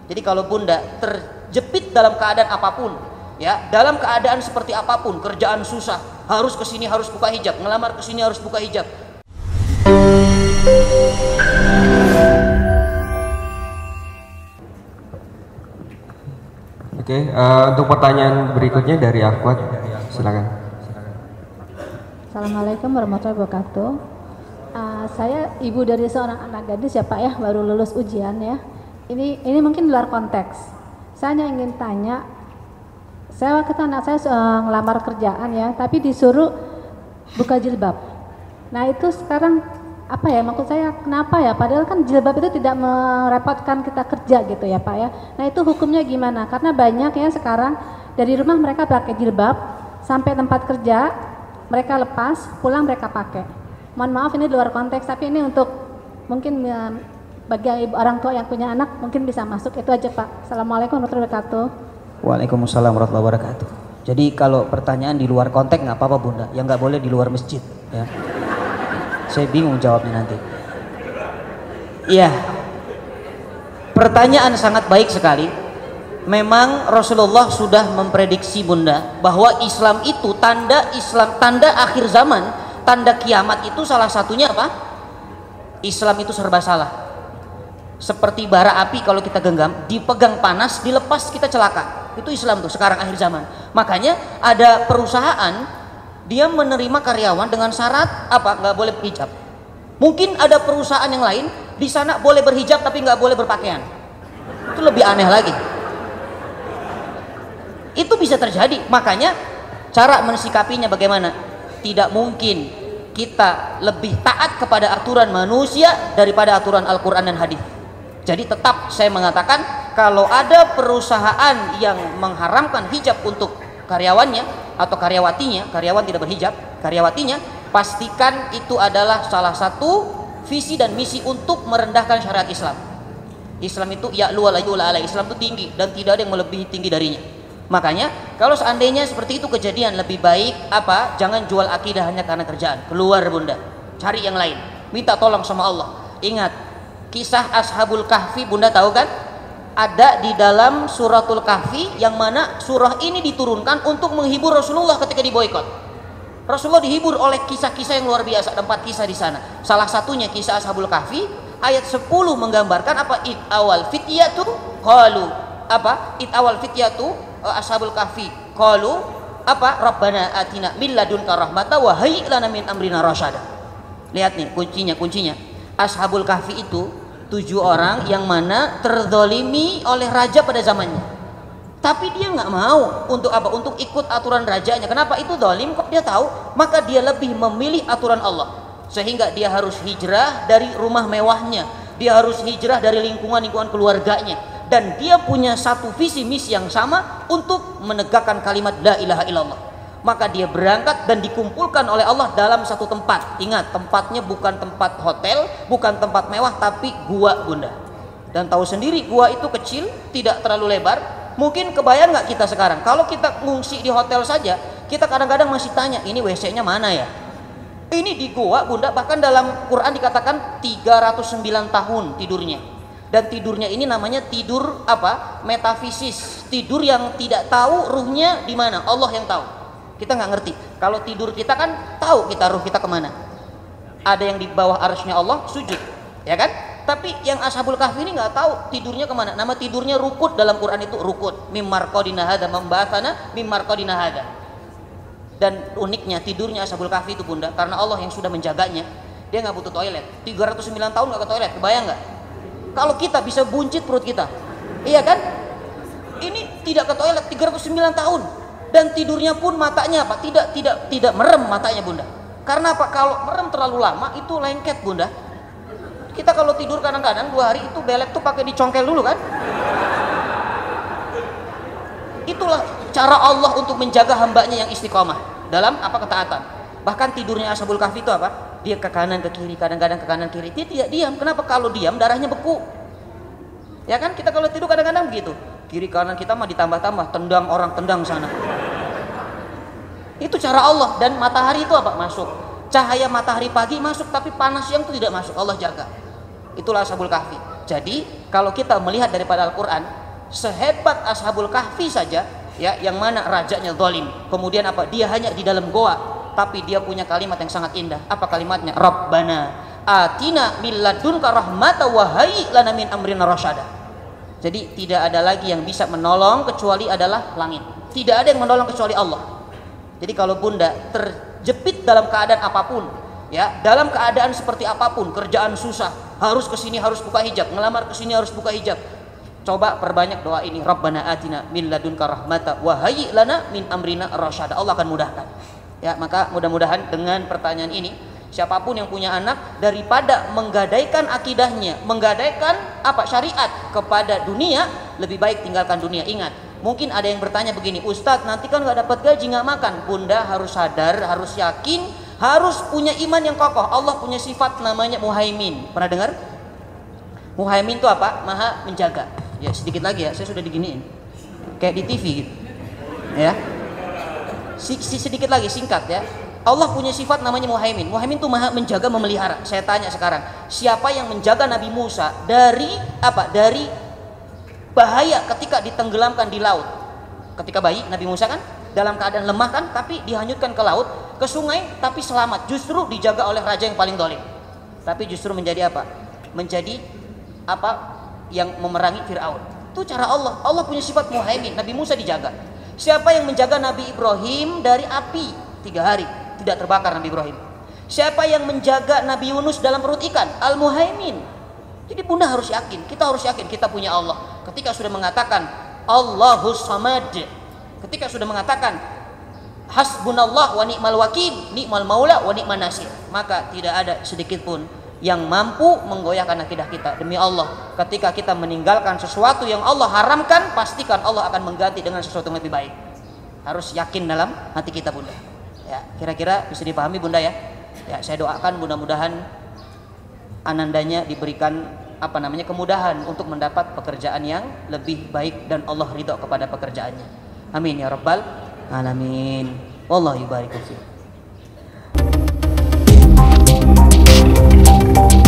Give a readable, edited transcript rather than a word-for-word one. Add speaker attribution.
Speaker 1: Jadi kalau bunda terjepit dalam keadaan apapun, ya, dalam keadaan seperti apapun, kerjaan susah, harus kesini harus buka hijab, ngelamar kesini harus buka hijab.
Speaker 2: Oke, untuk pertanyaan berikutnya dari Akhwat, silakan.
Speaker 3: Assalamualaikum warahmatullahi wabarakatuh. Saya ibu dari seorang anak gadis ya Pak ya, baru lulus ujian ya. Ini mungkin luar konteks. Saya hanya ingin tanya, saya waktu itu anak saya ngelamar kerjaan ya, tapi disuruh buka jilbab. Nah itu sekarang apa ya, maksud saya kenapa ya, padahal kan jilbab itu tidak merepotkan kita kerja gitu ya Pak ya. Nah itu hukumnya gimana? Karena banyak ya sekarang dari rumah mereka pakai jilbab, sampai tempat kerja mereka lepas, pulang mereka pakai. Mohon maaf ini di luar konteks, tapi ini untuk mungkin bagi ibu orang tua yang punya anak mungkin bisa masuk. Itu aja Pak. Assalamualaikum warahmatullahi wabarakatuh.
Speaker 1: Waalaikumsalam warahmatullahi wabarakatuh. Jadi kalau pertanyaan di luar konteks nggak apa-apa bunda, yang nggak boleh di luar masjid ya. Saya bingung jawabnya nanti. Iya, pertanyaan sangat baik sekali. Memang Rasulullah sudah memprediksi bunda bahwa Islam itu tanda akhir zaman, tanda kiamat itu salah satunya apa? Islam itu serba salah. Seperti bara api kalau kita genggam, dipegang panas, dilepas kita celaka. Itu Islam tuh sekarang akhir zaman. Makanya ada perusahaan dia menerima karyawan dengan syarat apa? Nggak boleh berhijab. Mungkin ada perusahaan yang lain di sana boleh berhijab tapi nggak boleh berpakaian. Itu lebih aneh lagi. Itu bisa terjadi. Makanya cara mensikapinya bagaimana? Tidak mungkin kita lebih taat kepada aturan manusia daripada aturan Al-Quran dan hadis. Jadi tetap saya mengatakan kalau ada perusahaan yang mengharamkan hijab untuk karyawannya atau karyawatinya, karyawan tidak berhijab, karyawatinya, pastikan itu adalah salah satu visi dan misi untuk merendahkan syariat Islam. Islam itu ya'lu wa la yu'la alaihi. Islam itu tinggi dan tidak ada yang melebihi tinggi darinya. Makanya kalau seandainya seperti itu kejadian, lebih baik apa? Jangan jual akidah hanya karena kerjaan. Keluar bunda, cari yang lain, minta tolong sama Allah. Ingat kisah Ashabul Kahfi, bunda tahu kan? Ada di dalam suratul Kahfi, yang mana surah ini diturunkan untuk menghibur Rasulullah ketika diboikot. Rasulullah dihibur oleh kisah-kisah yang luar biasa. Ada 4 kisah di sana. Salah satunya kisah Ashabul Kahfi, ayat 10 menggambarkan apa? Id awal fityatu qalu apa? Id awal fityatu Ashabul Kahfi qalu apa? Rabbana atina min ladunka rahmata wa hayyi lana min amrina rasyada. Lihat nih kuncinya. Ashabul Kahfi itu 7 orang yang mana terzolimi oleh raja pada zamannya, tapi dia nggak mau untuk apa? Untuk ikut aturan rajanya. Kenapa? Itu zalim kok, dia tahu. Maka dia lebih memilih aturan Allah, sehingga dia harus hijrah dari rumah mewahnya, dia harus hijrah dari lingkungan keluarganya, dan dia punya satu visi misi yang sama untuk menegakkan kalimat la ilaha illallah. Maka dia berangkat dan dikumpulkan oleh Allah dalam satu tempat. Ingat, tempatnya bukan tempat hotel, bukan tempat mewah, tapi gua bunda. Dan tahu sendiri gua itu kecil, tidak terlalu lebar. Mungkin kebayang nggak kita sekarang kalau kita ngungsi di hotel saja, kita kadang-kadang masih tanya, ini WC-nya mana ya? Ini di gua bunda, bahkan dalam Quran dikatakan 309 tahun tidurnya. Dan tidurnya ini namanya tidur apa? Metafisis. Tidur yang tidak tahu ruhnya di mana, Allah yang tahu. Kita nggak ngerti. Kalau tidur kita kan tahu kita ruh kita kemana. Ada yang di bawah arsy-nya Allah sujud, ya kan? Tapi yang Ashabul Kahfi ini nggak tahu tidurnya kemana. Nama tidurnya rukut, dalam Quran itu rukut. Mim marqadina hadza membahasana mim marqadina hadza. Dan uniknya tidurnya Ashabul Kahfi itu bunda, karena Allah yang sudah menjaganya, dia nggak butuh toilet. 309 tahun nggak ke toilet, kebayang nggak? Kalau kita bisa buncit perut kita, iya kan? Ini tidak ke toilet 309 tahun. Dan tidurnya pun matanya apa? Tidak merem matanya bunda. Karena apa? Kalau merem terlalu lama itu lengket bunda. Kita kalau tidur kadang-kadang 2 hari itu belek tuh pakai dicongkel dulu kan? Itulah cara Allah untuk menjaga hambanya yang istiqomah dalam apa? Ketaatan. Bahkan tidurnya Ashabul Kahfi itu apa? Dia ke kanan ke kiri, kadang-kadang ke kanan kiri. Dia tidak diam. Kenapa? Kalau diam darahnya beku. Ya kan? Kita kalau tidur kadang-kadang begitu. Kiri kanan kita mah ditambah-tambah, tendang orang, tendang sana. Itu cara Allah. Dan matahari itu apa? Masuk. Cahaya matahari pagi masuk, tapi panas siang itu tidak masuk. Allah jaga. Itulah Ashabul Kahfi. Jadi kalau kita melihat daripada Al-Quran, sehebat Ashabul Kahfi saja, ya, yang mana rajanya zalim, kemudian apa? Dia hanya di dalam goa, tapi dia punya kalimat yang sangat indah. Apa kalimatnya? Rabbana atina min ladunka rahmatan wa hayyi lana min amrina rasyada. Jadi tidak ada lagi yang bisa menolong kecuali adalah langit. Tidak ada yang menolong kecuali Allah. Jadi kalau Bunda terjepit dalam keadaan apapun, ya, dalam keadaan seperti apapun, kerjaan susah, harus kesini harus buka hijab, ngelamar kesini harus buka hijab, coba perbanyak doa ini, Rabbana atina min ladunka rahmata wa hayyi lana min amrina rasyada. Allah akan mudahkan. Ya, maka mudah-mudahan dengan pertanyaan ini, siapapun yang punya anak, daripada menggadaikan akidahnya, menggadaikan apa syariat kepada dunia, lebih baik tinggalkan dunia. Ingat, mungkin ada yang bertanya begini, Ustadz nanti kan nggak dapat gaji, nggak makan. Bunda harus sadar, harus yakin, harus punya iman yang kokoh. Allah punya sifat namanya Muhaimin. Pernah dengar? Muhaimin itu apa? Maha menjaga. Ya, sedikit lagi ya, saya sudah diginiin kayak di TV gitu. Ya, sedikit lagi, singkat ya. Allah punya sifat namanya Muhaimin. Muhaimin itu maha menjaga, memelihara. Saya tanya sekarang, siapa yang menjaga Nabi Musa dari apa? Dari bahaya ketika ditenggelamkan di laut. Ketika bayi Nabi Musa kan dalam keadaan lemah kan, tapi dihanyutkan ke laut, ke sungai, tapi selamat. Justru dijaga oleh raja yang paling dolim. Tapi justru menjadi apa? Menjadi apa? Yang memerangi Fir'aun. Itu cara Allah. Allah punya sifat Muhaimin. Nabi Musa dijaga. Siapa yang menjaga Nabi Ibrahim dari api 3 hari tidak terbakar Nabi Ibrahim? Siapa yang menjaga Nabi Yunus dalam perut ikan? Al-Muhaimin. Jadi Bunda harus yakin, kita harus yakin kita punya Allah. Ketika sudah mengatakan Allahus Samad, ketika sudah mengatakan Hasbunallah wa ni'mal wakil, ni'mal maula wa ni'man nasir, maka tidak ada sedikit pun yang mampu menggoyahkan akidah kita. Demi Allah, ketika kita meninggalkan sesuatu yang Allah haramkan, pastikan Allah akan mengganti dengan sesuatu yang lebih baik. Harus yakin dalam hati kita, Bunda. Ya, kira-kira bisa dipahami, Bunda ya. Ya, saya doakan mudah-mudahan anandanya diberikan apa namanya kemudahan untuk mendapat pekerjaan yang lebih baik dan Allah ridho kepada pekerjaannya. Amin ya rabbal alamin. Wallahu yubarik fiik.